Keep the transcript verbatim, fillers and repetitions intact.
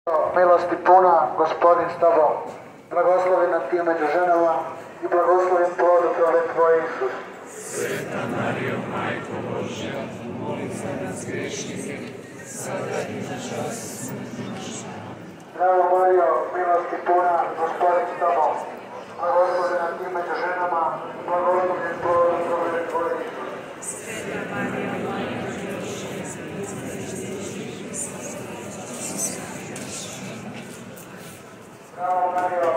Milosti puna, Gospodin s tobom, blagoslovena ti među ženama i blagosloven plod utrobe tvoje, Isus. Sveta Marijo, Majko Božja, moli za nas grešnike, sada i na čas smrti naše. Zdravo Marijo, milosti puna, Gospodin s tobom, blagoslovena ti među ženama i blagosloven plod utrobe tvoje, Isus. Sveta Marijo, Majko Božja, Zdravo Marijo,